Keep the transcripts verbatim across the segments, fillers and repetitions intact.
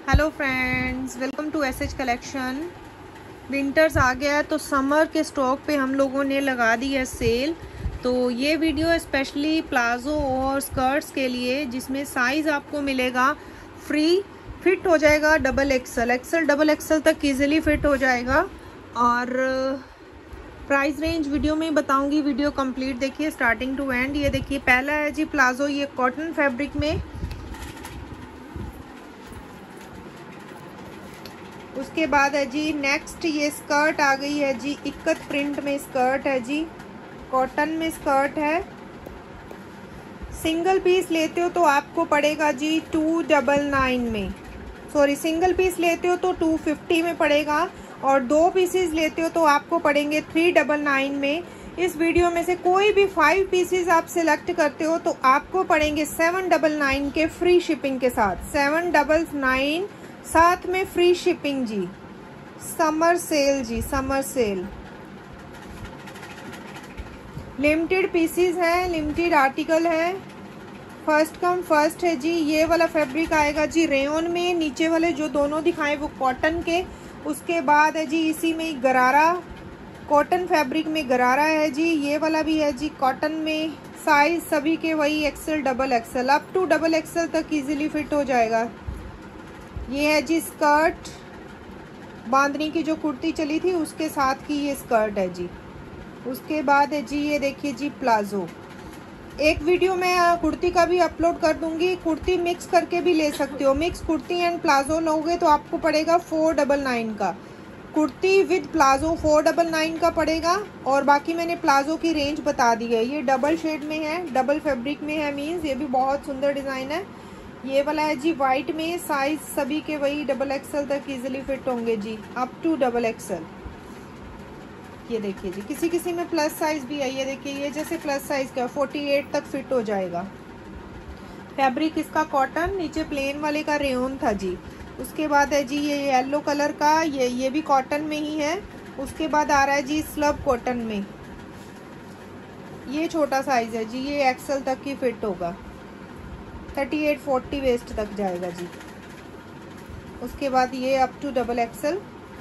Hello friends, welcome to S H collection. Winters आ गया है तो समर के स्टॉक पे हम लोगों ने लगा दी है सेल। तो ये वीडियो स्पेशली प्लाजो और स्कर्ट्स के लिए, जिसमें साइज़ आपको मिलेगा फ्री, फिट हो जाएगा double XL XL double XL तक इजीली फिट हो जाएगा। और प्राइस रेंज वीडियो में बताऊंगी, वीडियो कंप्लीट देखिए स्टार्टिंग टू एंड। ये देखिए पहला है जी प्लाजो, ये कॉटन फैब्रिक में। उसके बाद है जी नेक्स्ट ये स्कर्ट आ गई है जी, इक्कत प्रिंट में स्कर्ट है जी, कॉटन में स्कर्ट है। सिंगल पीस लेते हो तो आपको पड़ेगा जी टू डबल नाइन में, सॉरी सिंगल पीस लेते हो तो टू फिफ्टी में पड़ेगा, और दो पीसेस लेते हो तो आपको पड़ेंगे थ्री डबल नाइन में। इस वीडियो में से कोई भी फाइव पीसेस आप सिलेक्ट करते हो तो आपको पड़ेंगे सेवन डबल नाइन के फ्री शिपिंग के साथ, सेवन डबल नाइन साथ में फ्री शिपिंग जी। समर सेल जी, समर सेल, लिमिटेड पीसीज है, लिमिटेड आर्टिकल है, फर्स्ट कम फर्स्ट है जी। ये वाला फैब्रिक आएगा जी रेयन में, नीचे वाले जो दोनों दिखाए वो कॉटन के। उसके बाद है जी इसी में गरारा, कॉटन फैब्रिक में गरारा है जी। ये वाला भी है जी कॉटन में, साइज सभी के वही XL double XL, up to double XL तक इजीली फिट हो जाएगा। ये है जी स्कर्ट, बांधनी की जो कुर्ती चली थी उसके साथ की ये स्कर्ट है जी। उसके बाद है जी ये देखिए जी प्लाजो। एक वीडियो मैं कुर्ती का भी अपलोड कर दूंगी, कुर्ती मिक्स करके भी ले सकते हो। मिक्स कुर्ती एंड प्लाजो लोगे तो आपको पड़ेगा फोर डबल नाइन का, kurti with palazzo four double nine का पड़ेगा। और बाकी मैंने प्लाजो की रेंज बता दी है। ये डबल शेड में है, डबल फैब्रिक में है, मीन्स ये भी बहुत सुंदर डिज़ाइन है। ये वाला है जी वाइट में, साइज सभी के वही डबल एक्सल तक इजीली फिट होंगे जी, अप टू डबल एक्सल। ये देखिए जी किसी किसी में प्लस साइज भी है। ये देखिए ये जैसे प्लस साइज का फोर्टी एट तक फिट हो जाएगा। फैब्रिक इसका कॉटन, नीचे प्लेन वाले का रेयन था जी। उसके बाद है जी ये येलो कलर का, ये ये भी कॉटन में ही है। उसके बाद आ रहा है जी स्लब कॉटन में, ये छोटा साइज है जी, ये एक्सल तक ही फिट होगा, थर्टी एट फोर्टी वेस्ट तक जाएगा जी। उसके बाद ये अप टू डबल एक्सल,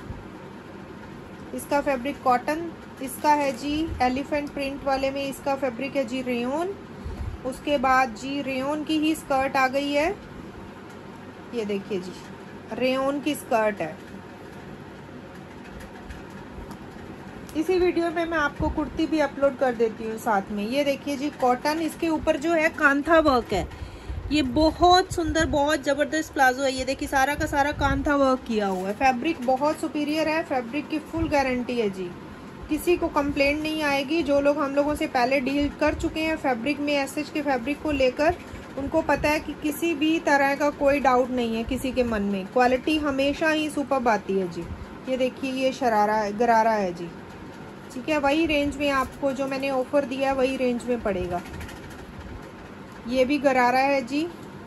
इसका फैब्रिक कॉटन, इसका है जी एलिफेंट प्रिंट वाले में, इसका फैब्रिक है जी रेयन। उसके बाद जी रेयन की ही स्कर्ट आ गई है। ये देखिए जी रेयन की स्कर्ट है। इसी वीडियो में मैं आपको कुर्ती भी अपलोड कर देती हूँ साथ में। ये देखिए जी कॉटन, इसके ऊपर जो है कांथा वर्क है, ये बहुत सुंदर बहुत ज़बरदस्त प्लाजो है। ये देखिए सारा का सारा कांथा वर्क किया हुआ है। फैब्रिक बहुत सुपीरियर है, फैब्रिक की फुल गारंटी है जी, किसी को कंप्लेंट नहीं आएगी। जो लोग हम लोगों से पहले डील कर चुके हैं फैब्रिक में, एसएच के फैब्रिक को लेकर, उनको पता है कि किसी भी तरह का कोई डाउट नहीं है किसी के मन में। क्वालिटी हमेशा ही सुपर्ब आती है जी। ये देखिए ये शरारा है, गरारा है जी, ठीक है। वही रेंज में आपको जो मैंने ऑफर दिया है वही रेंज में पड़ेगा। ये भी गरारा है जी।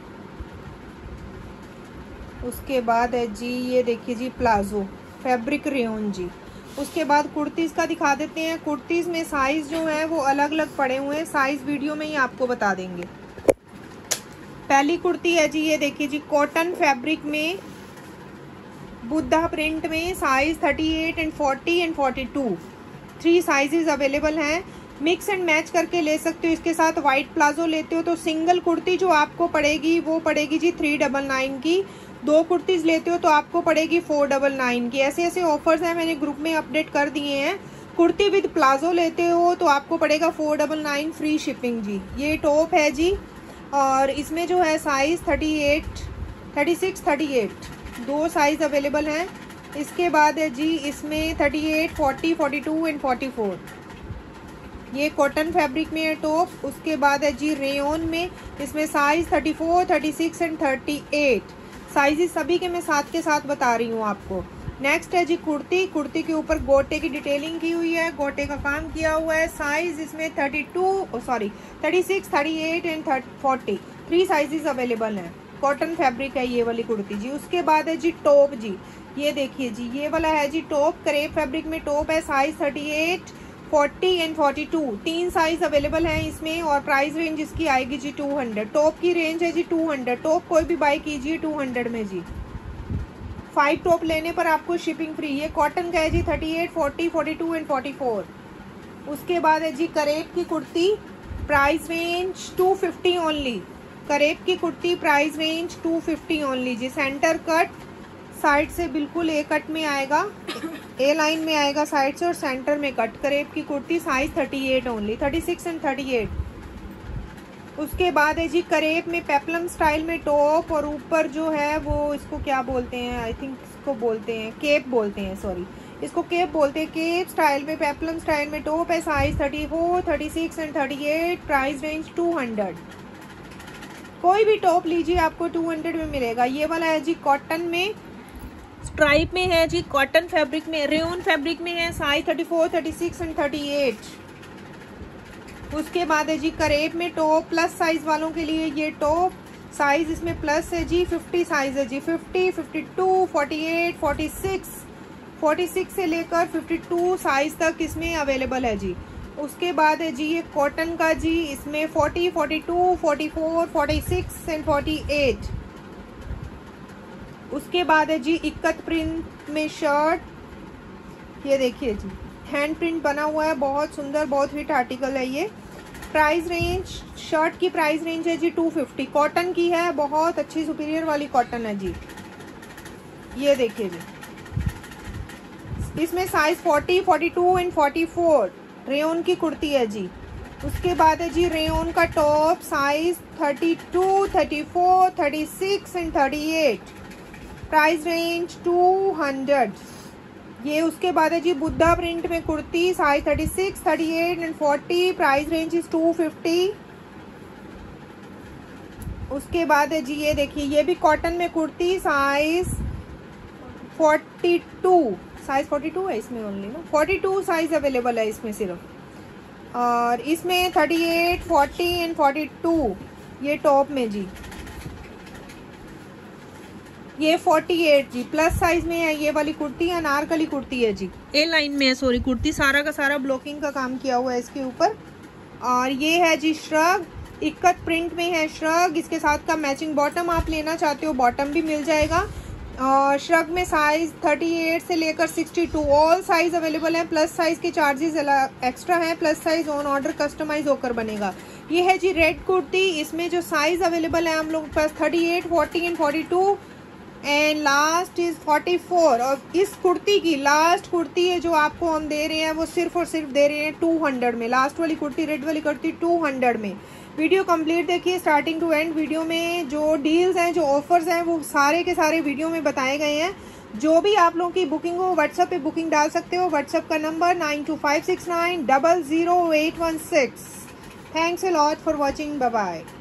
उसके बाद है जी ये देखिए जी प्लाजो, फैब्रिक रेयन जी। उसके बाद कुर्तीज़ का दिखा देते हैं। कुर्तीज़ में साइज़ जो है वो अलग अलग पड़े हुए हैं, साइज़ वीडियो में ही आपको बता देंगे। पहली कुर्ती है जी, ये देखिए जी कॉटन फैब्रिक में, बुद्धा प्रिंट में, size thirty eight and forty and forty two, three sizes available हैं। मिक्स एंड मैच करके ले सकते हो। इसके साथ वाइट प्लाजो लेते हो तो सिंगल कुर्ती जो आपको पड़ेगी वो पड़ेगी जी थ्री डबल नाइन की, दो कुर्तीज़ लेते हो तो आपको पड़ेगी फोर डबल नाइन की। ऐसे ऐसे ऑफर्स हैं, मैंने ग्रुप में अपडेट कर दिए हैं। कुर्ती विद प्लाजो लेते हो तो आपको पड़ेगा four double nine free shipping जी। ये टॉप है जी, और इसमें जो है size thirty eight thirty six thirty eight दो साइज़ अवेलेबल हैं। इसके बाद है जी इसमें thirty eight forty forty two and forty four, ये कॉटन फैब्रिक में है टॉप। उसके बाद है जी रेयन में, इसमें size thirty four thirty six and thirty eight, sizes सभी के मैं साथ के साथ बता रही हूँ आपको। नेक्स्ट है जी कुर्ती, कुर्ती के ऊपर गोटे की डिटेलिंग की हुई है, गोटे का काम किया हुआ है। साइज़ इसमें thirty two sorry thirty six thirty eight and forty, three sizes available हैं। कॉटन फैब्रिक है ये वाली कुर्ती जी। उसके बाद है जी टॉप जी, ये देखिए जी ये वाला है जी टॉप, क्रेप फैब्रिक में टॉप है, size thirty eight forty and forty two, तीन साइज अवेलेबल हैं इसमें, और प्राइस रेंज इसकी आएगी जी टू हंड्रेड। टॉप की रेंज है जी टू हंड्रेड, टॉप कोई भी बाई कीजिए टू हंड्रेड में जी। फाइव टॉप लेने पर आपको शिपिंग फ्री। ये कॉटन का है जी, thirty eight, forty, forty two and forty four. उसके बाद है जी करेब की kurti, price range two fifty only. Crepe की kurti price range two fifty only जी। सेंटर कट, साइड से बिल्कुल ए कट में आएगा, ए लाइन में आएगा साइड से और सेंटर में कट। करेब की kurti size thirty eight only, thirty six and thirty eight. उसके बाद है जी करेब में पेप्लम स्टाइल में टॉप और ऊपर जो है वो इसको क्या बोलते हैं, आई थिंक इसको बोलते हैं केप बोलते हैं, सॉरी इसको केप बोलते हैं। केप स्टाइल में पेप्लम स्टाइल में टॉप है, size thirty four, thirty six and thirty eight. Price range two hundred. कोई भी टॉप लीजिए आपको टू हंड्रेड में मिलेगा। ये वाला है जी कॉटन में, स्ट्राइप में है जी, कॉटन फैब्रिक में, रेयन फैब्रिक में है, size thirty four, thirty six and thirty eight. उसके बाद है जी करेब में टॉप, प्लस साइज वालों के लिए ये टॉप, साइज इसमें प्लस है जी, फिफ्टी साइज है जी, fifty, fifty two, forty eight, forty six, forty six से लेकर फिफ्टी टू साइज तक इसमें अवेलेबल है जी। उसके बाद है जी ये कॉटन का जी, इसमें forty, forty two, forty four, forty six and forty eight. उसके बाद है जी इक्कत प्रिंट में शर्ट, ये देखिए जी हैंड प्रिंट बना हुआ है, बहुत सुंदर, बहुत हिट आर्टिकल है ये। प्राइस रेंज, शर्ट की प्राइस रेंज है जी टू फिफ्टी। कॉटन की है, बहुत अच्छी सुपीरियर वाली कॉटन है जी। ये देखिए जी, इसमें size forty, forty two and forty four. Rayon की कुर्ती है जी। उसके बाद है जी रेयन का top, size thirty two, thirty four, thirty six and thirty eight. Price range two hundred. ये उसके बाद है जी बुद्धा प्रिंट में kurti, size thirty six, thirty eight and forty. Price range is two fifty. उसके बाद है जी ये देखिए, ये भी कॉटन में kurti, size forty two, size forty two है इसमें ओनली ना, फोर्टी टू साइज अवेलेबल है इसमें सिर्फ, और इसमें thirty eight, forty and forty two ये टॉप में जी। ये फोर्टी एट जी प्लस साइज में है। ये वाली कुर्ती अनारकली कुर्ती है जी, ए लाइन में है, सॉरी कुर्ती सारा का सारा ब्लॉकिंग का काम किया हुआ है इसके ऊपर। और ये है जी श्रग, इक्कत प्रिंट में है श्रग। इसके साथ का मैचिंग बॉटम आप लेना चाहते हो, बॉटम भी मिल जाएगा। और श्रग में साइज थर्टी एट से लेकर sixty two all size available है। प्लस साइज के चार्जेस एक्स्ट्रा हैं, plus size on order customise होकर बनेगा। ये है जी रेड कुर्ती, इसमें जो साइज अवेलेबल है हम लोग के पास thirty eight, forty and forty two and last is forty four. और इस कुर्ती की लास्ट कुर्ती है जो आपको हम दे रहे हैं वो सिर्फ और सिर्फ दे रहे हैं टू हंड्रेड में। लास्ट वाली कुर्ती, रेड वाली कुर्ती टू हंड्रेड में। वीडियो कंप्लीट देखिए स्टार्टिंग टू एंड। वीडियो में जो डील्स हैं, जो ऑफर्स हैं, वो सारे के सारे वीडियो में बताए गए हैं। जो भी आप लोगों की बुकिंग हो व्हाट्सएप पे बुकिंग डाल सकते हो। व्हाट्सएप का number nine two five six nine double zero eight one six. Thanks a lot for watching, bye bye.